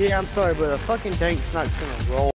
Yeah, I'm sorry, but a fucking tank's not gonna roll.